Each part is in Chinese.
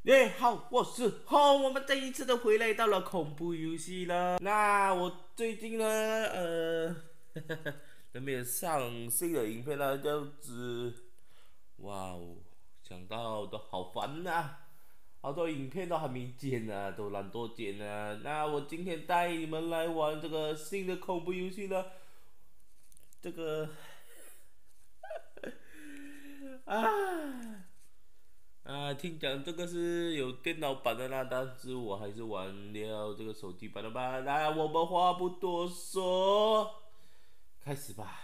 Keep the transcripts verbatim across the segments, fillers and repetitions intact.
耶，好，我是红，我们这一次都回来到了恐怖游戏了。那我最近呢，呃，都没有上新的影片了，这样子，哇哦，想到都好烦呐、啊好多影片都还没剪呢、啊，都懒惰剪呢、啊。那我今天带你们来玩这个新的恐怖游戏了，这个啊。啊，听讲这个是有电脑版的啦，但是我还是玩了这个手机版的吧。那我们话不多说，开始吧。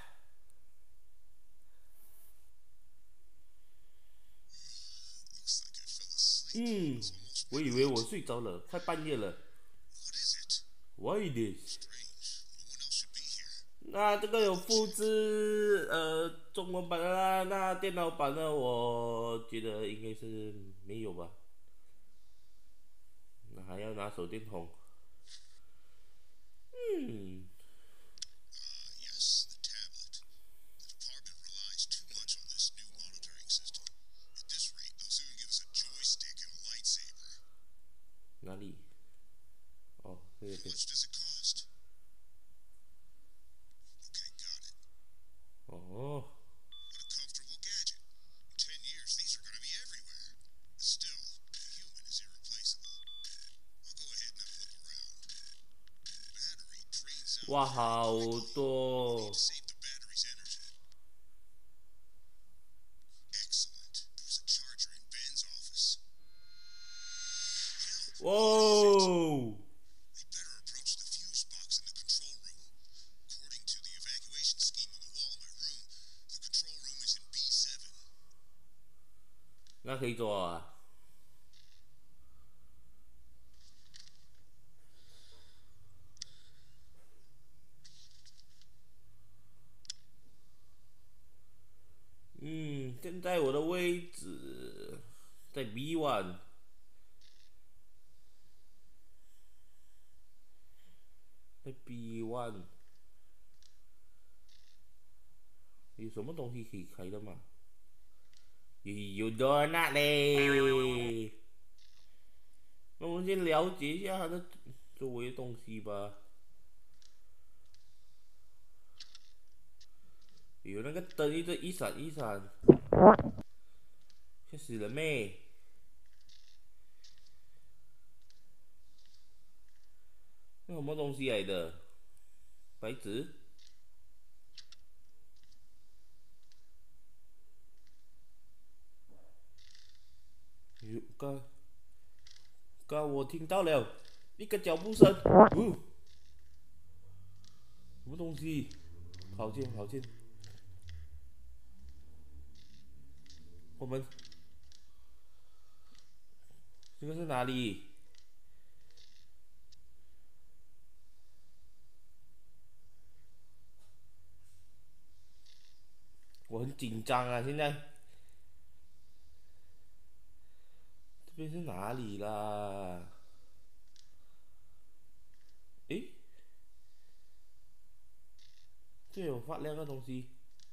嗯，我以为我睡着了，快半夜了。Why this？那这个有复制呃中文版的啦，那电脑版的我觉得应该是没有吧。那还要拿手电筒。嗯，哪里？哦，对对。哦。哇，好多！哇哦！那可以做啊。嗯，现在我的位置在 B one，在 B one 有什么东西可以开的吗？有有 donut 嘞。那我们先了解一下它的周围的东西吧。有那个灯一直一闪一闪，吓死人咩？那什么东西来的？白纸？有刚刚我听到了一个脚步声，哦，什么东西？好近好近，我们这个是哪里？我很紧张啊，现在这边是哪里啦？诶，这有发亮的东西。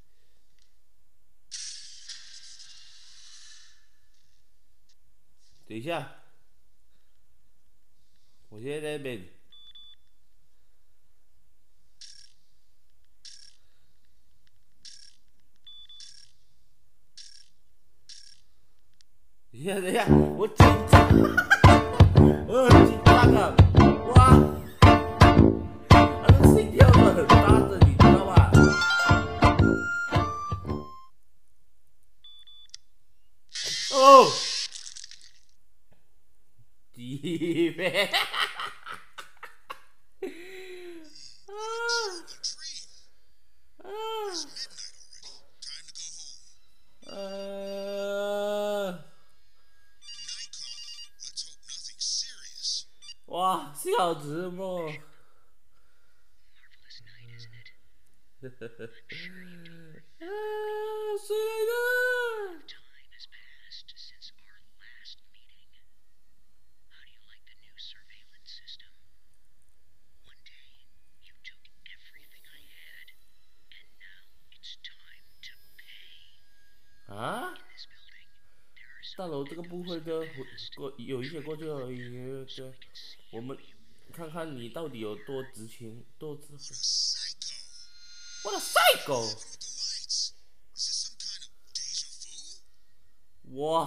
等一下，我现在在那边。等一下，等一下，我紧张，我很紧张啊！哇，他的心跳的很大的，你知道吗？哦，鸡呗！啊啊呃，哇，笑死我！啊，谁来的？啊？ 大楼这个部分就过有一些过去而已，这我们看看你到底有多值钱，多值。What a psycho！ 我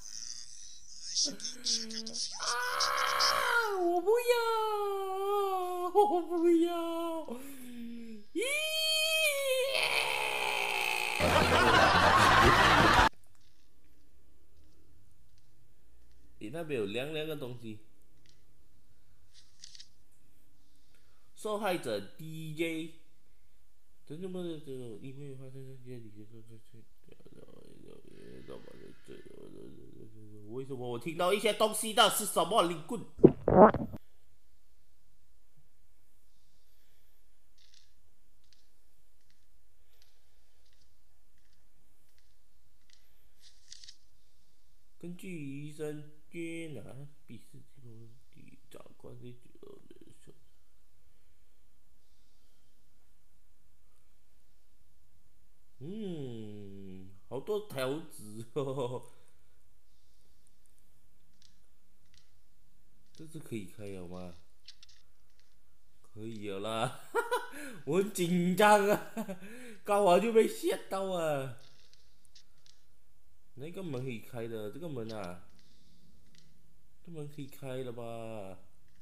啊！我不要！我不要！咦！你那边有亮亮的东西。受害者 D J， 真他妈的这种因为发生在这里，为什么我听到一些东西的是什么灵棍？根据医生约拿比斯基的长官的举动的说，嗯，好多条子哦，这是可以开了吗？可以了啦，我很紧张啊，刚好就被吓到啊。那个门可以开的，这个门啊，这门可以开的吧？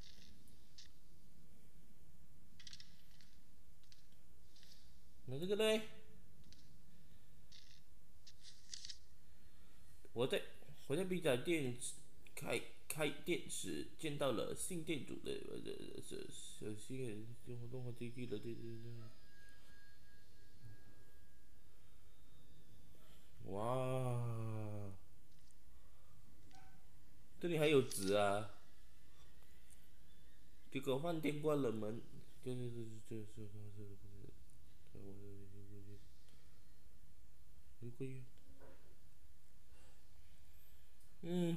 那这个呢？我在我在 B 站店开开店时见到了新店主的呃小小新人活动和这句的对对对。哇，这里还有纸啊！结果饭店关了门，对对对对对对对对。一个月，嗯，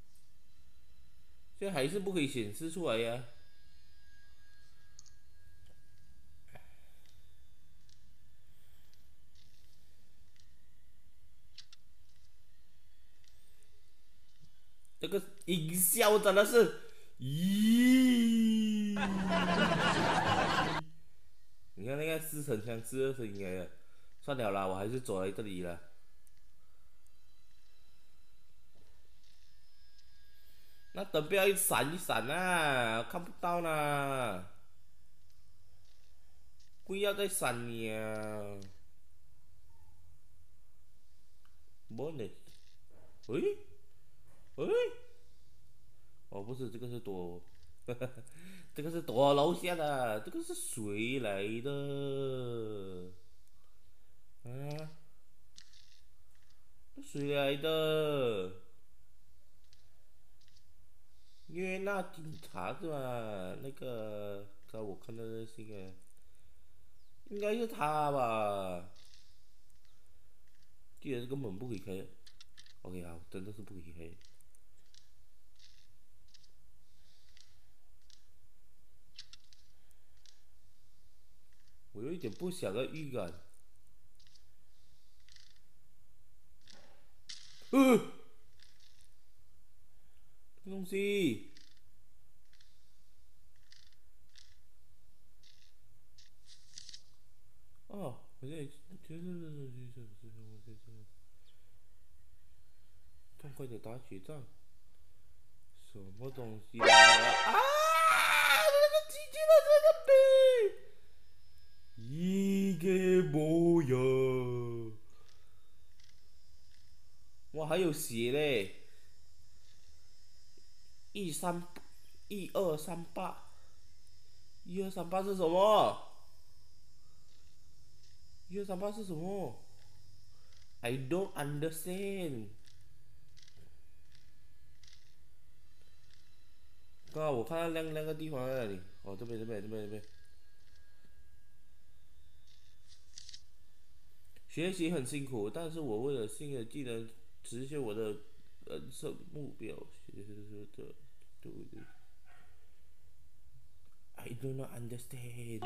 这还是不可以显示出来呀、啊。这个营销真的是，咦！你看那个似曾相识的声音来了，算了啦，我还是走来这里了。那灯不要一闪一闪啊，看不到呢。不要再闪了。么呢？喂喂，哦，不是，这个是躲，这个是躲楼下的，这个是谁来的？啊，这谁来的？约纳警察是吧？那个，刚我看到的是个，应该是他吧？记得这个门不可以开。OK 好，真的是不可以开。我有一点不祥的预感。呃，东西。哦，我在，痛快的打雪仗。什么东西啊？啊！那个机器的这个笔，一个模样。哇，还有血嘞！一三一二三八，一二三八是什么？一二三八是什么 ？I don't understand。刚刚我看到亮亮个地方在哪里？哦，这边这边这边这边。学习很辛苦，但是我为了新的技能实现我的人生目标，学习的对对。I do not understand。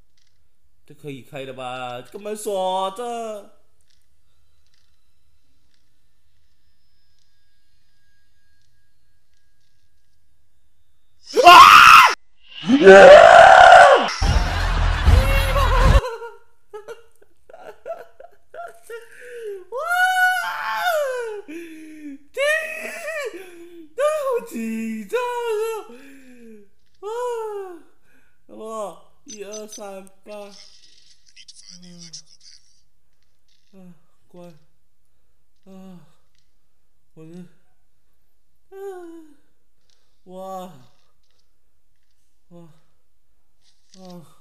这可以开的吧？这个门锁着。 好紧张啊！啊，什么？一二三八，啊，关，啊，我的，啊，哇，哇，啊，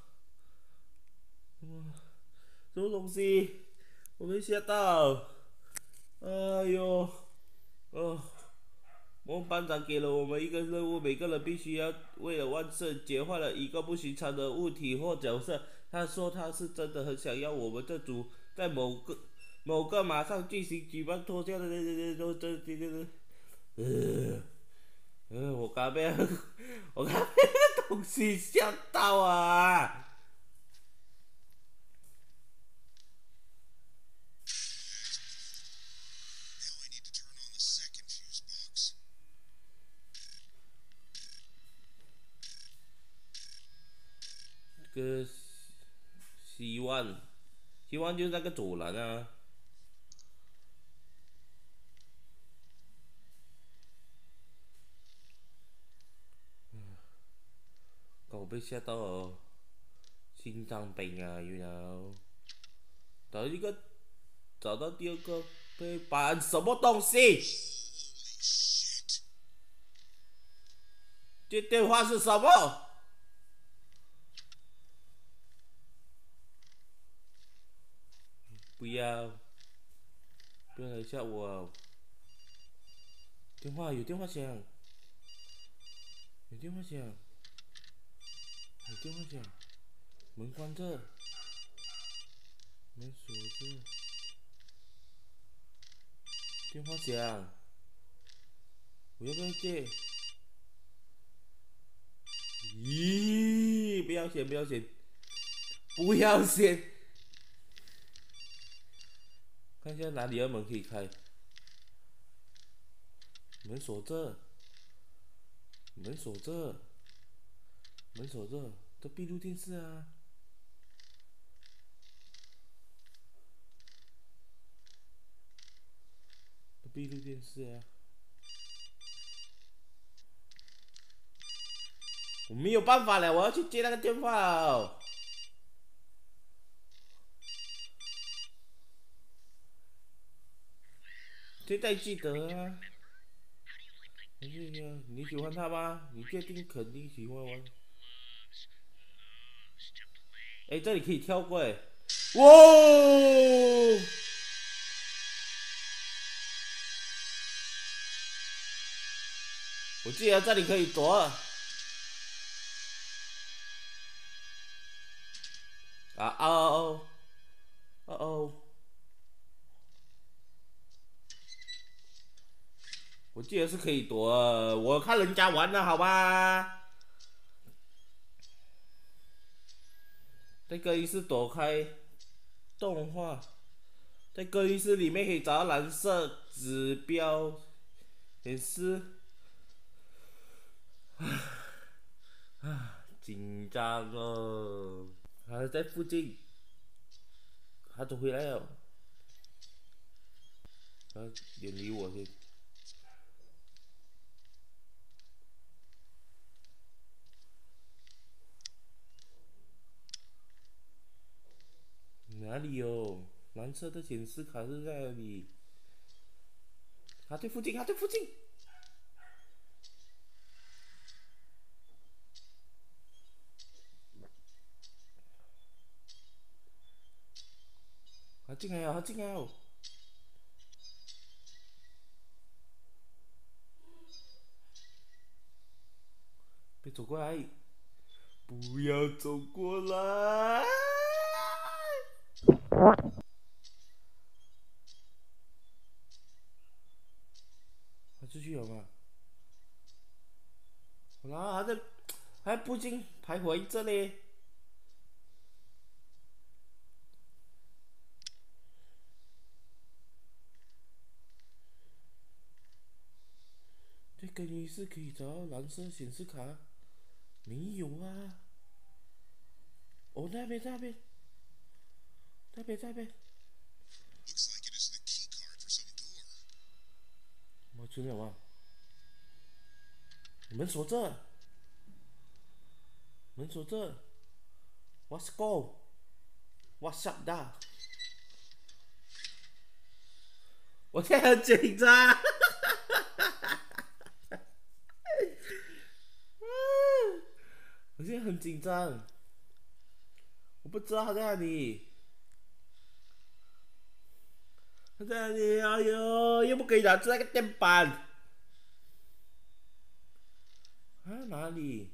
什么东西？我没吓到。哎呦，哦。我们班长给了我们一个任务，每个人必须要为了万圣节换了一个不寻常的物体或角色。他说他是真的很想要我们这组在某个某个马上进行举办脱掉的都这这这这呃呃，我刚被我刚被那个东西吓到啊！这个希望，希望就是那个走廊啊。我被吓到了，心脏病啊，you know。找一个，找到第二个背板，什么东西？这电话是什么？不要，不要来吓我！电话有电话响，有电话响，有电话响，门关着，门锁着，电话响，我要不要接？咦，不要选，不要选，不要选！看一下哪里的门可以开，门锁着，门锁着，门锁着，这闭路电视啊！这闭路电视啊！我没有办法了，我要去接那个电话哦。现在记得啊。你你喜欢他吗？你确定肯定喜欢吗？哎，这里可以跳过哎！哇！我记得这里可以躲。啊哦哦哦！我记得是可以躲，我看人家玩的好吧？在更衣室躲开动画，在更衣室里面可以找到蓝色指标显示。啊，紧张哦！还在附近，他都回来了，他远离我先。哪里有？蓝色的显示卡是在哪里？他在附近，他在附近。他进来了，他进来了。别走过来！不要走过来！他出去了吗？然后还在，还不禁徘徊这里。在更衣室可以找到蓝色显示卡， 没有啊。哦，那边那边那边那边。我出了吗？门锁着，门锁着。Let's go。What's up 的？我现在很紧张。我现在很紧张，我不知道他在哪里。他在哪里？哎呦，又不可以拿出那个电板。啊，哪里？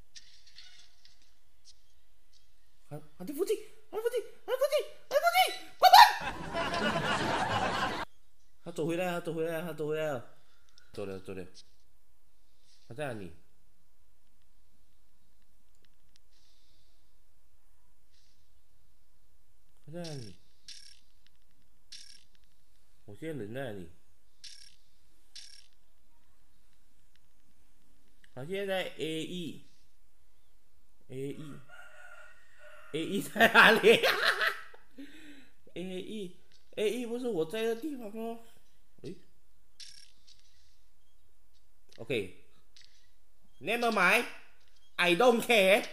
还还在附近，还在附近，还在附近，还在附近，关门！他走回来，他走回来，他走回来了，走了，走了。他在哪里？他在哪里？我现在人在哪里？他现在在 A E，A E，A E 在哪里？A E，A E 不是我在的地方哦。诶 ，OK，Never mind，I don't care。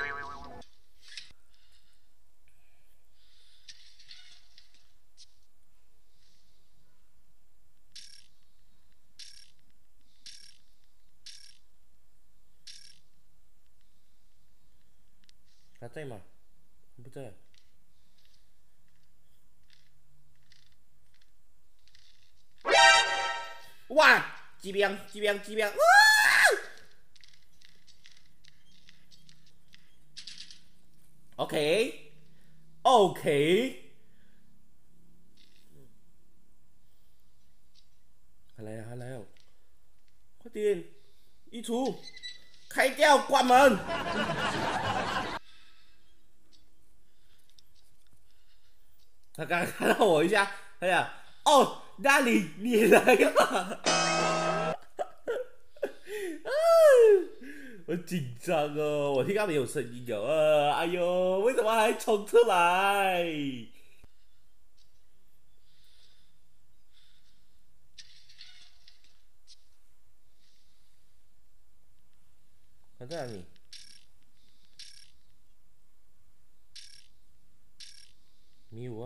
他在吗？不在。哇！这边，这边，这边！哇 ！OK，OK。他来了，他来了！快点，衣橱开掉，关门。他刚刚看到我一下，他讲：“哦，那里你来了。”我紧张哦，我听到没有声音哦，呃，哎呦，为什么还冲出来？他在哪里？没有啊。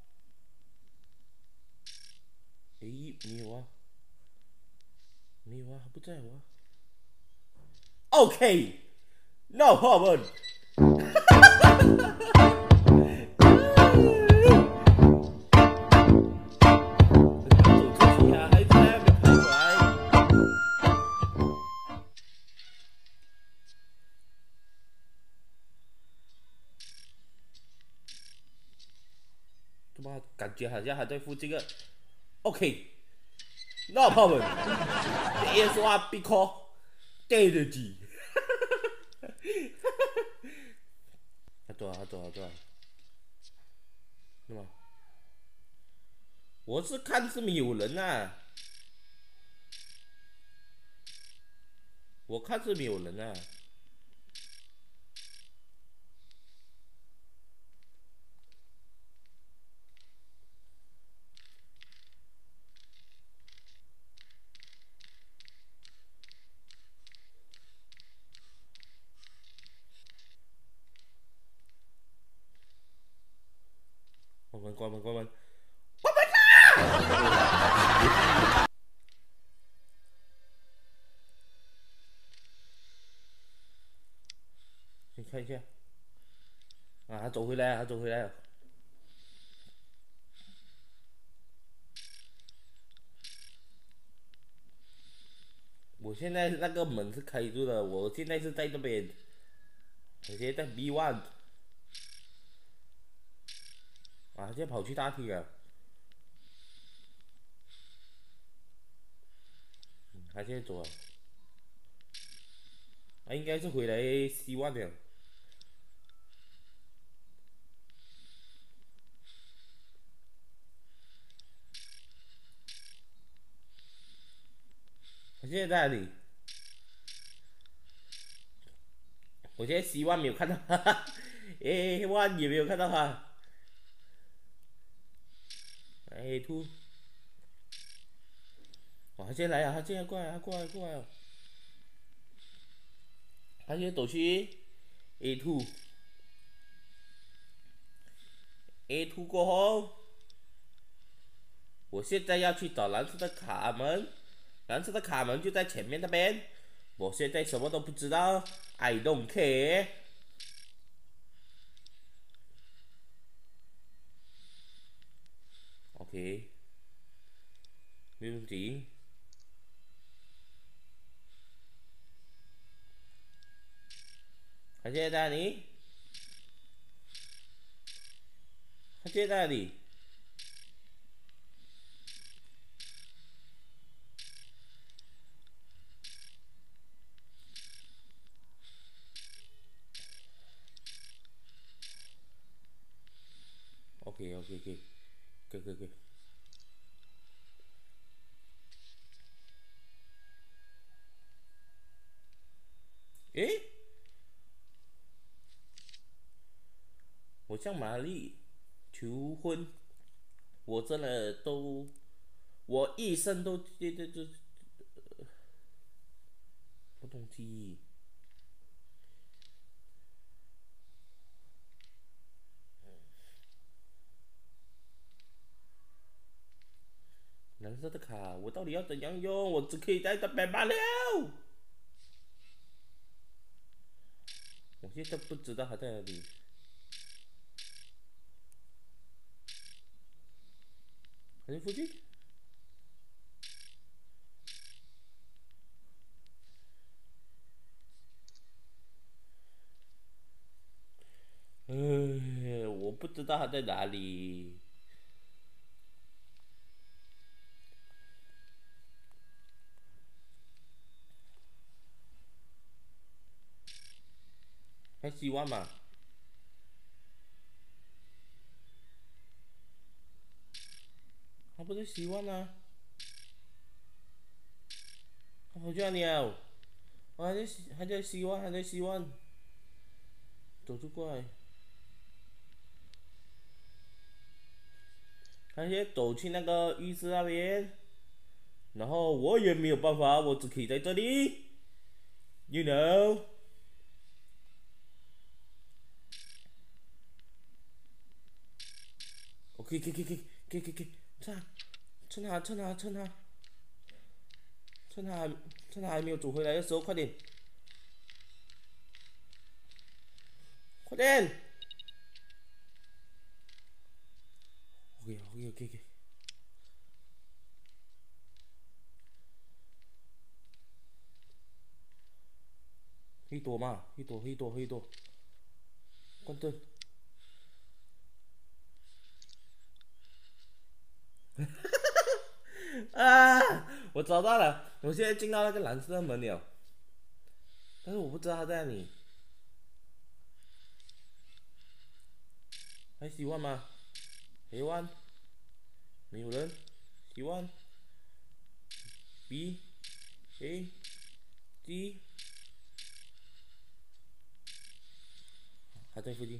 诶，没有啊，没有啊，他不在我、啊。OK，No problem。他妈，感觉好像还在附近啊。OK，No problem。这也说啊，必考对得起。他走啊，他走啊，走啊。是吗？我是看是没有人啊，我看是没有人啊。关门，关门，关门，关门啦！你看一下，啊，他走回来了，他走回来了。我现在那个门是开住的，我现在是在这边，我现在在 B one。啊，现在跑去大厅了。嗯，他现在走了。他应该是回来 C one 了。他现在在哪里？ 我现在希望没有看到，哈哈 A one 也没有看到他。A two， 哇，他现在来啊！他现在过来，他过来过来了。他现在走去 A two，A two 过后，我现在要去找蓝色的卡门，蓝色的卡门就在前面那边。我现在什么都不知道 ，I don't care。OK， 没问题。他现在在哪里？他现在在哪里？OK OK OK， 可以可以可以。诶，我向玛丽求婚，我真的都，我一生都这这这不东西。蓝色的卡，我到底要怎样用？我只可以在这边罢了。我现在不知道他在哪里。还在附近？哎，我不知道他在哪里。还希望嘛？他不是希望啊？他跑去哪里啊？我还在还在希望，还在希望。走出过来。他先走去那个浴室那边，然后我也没有办法，我只可以在这里。You know。OK， 可以可以可以可以可以可以，趁趁他趁他趁他趁他趁他还没有走回来的时候，快点，快点。OK OK OK OK。可以躲嘛？可以躲可以躲可以躲。关灯。啊！我找到了，我现在进到那个蓝色的门了，但是我不知道他在哪里。还希望吗？希望，没有人。希望。B A D， 还在附近。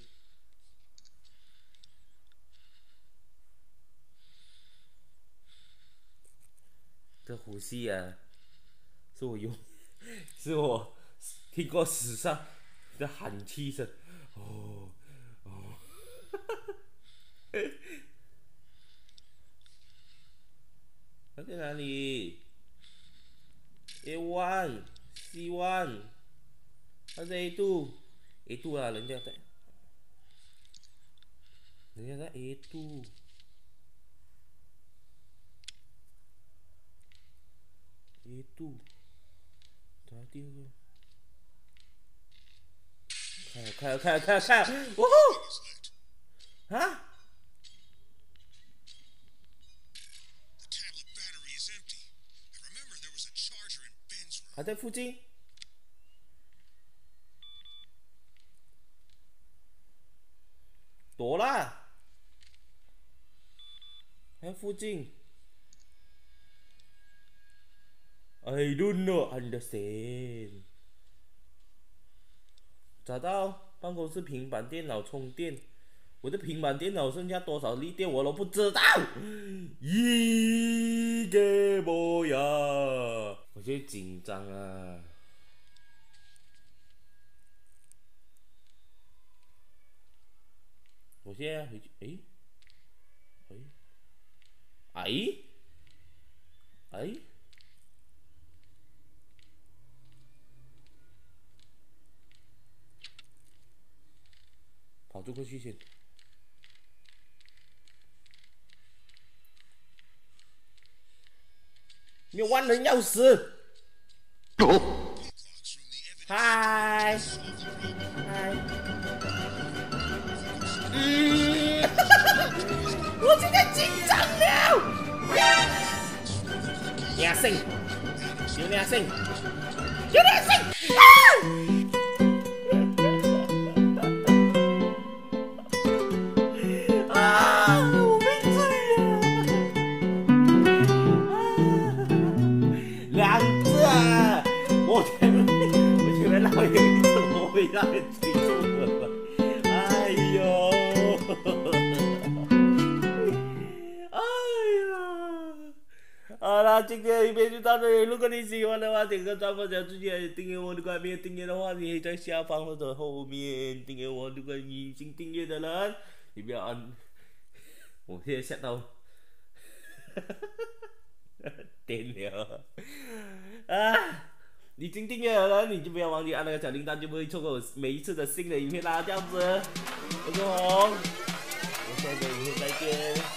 这呼吸啊，是我用，是我听过史上的喊气声。哦哦，他在哪里？A one C one， 他在 A two A two 啊，人家在，人家在 A two。A two， 找到第二个。看看看看看，哇吼！啊！还在附近。躲啦！还在附近。I don't know understand。 找到办公室平板电脑充电，我的平板电脑剩下多少力电我都不知道。一个模样，我现在紧张啊。我现在回去，诶，诶，哎，哎。跑住过去先。没有万能钥匙。嗨，嗨。嗯，我现在紧张了。两声，有两声，有两声。啊！我前面，我前面老有一次我被他给追住了，哎呦，哎呀，好了，今天的影片就到这里。如果你喜欢的话，点个赞、分享出去，订阅我。如果还没有订阅的话，你可以在下方或者后面订阅我。如果你已经订阅的人，你不要按，我现在吓到，点了啊！已经订阅了，你就不要忘记按那个小铃铛，就不会错过我每一次的新的影片啦。这样子，我是红，我下个影片再见。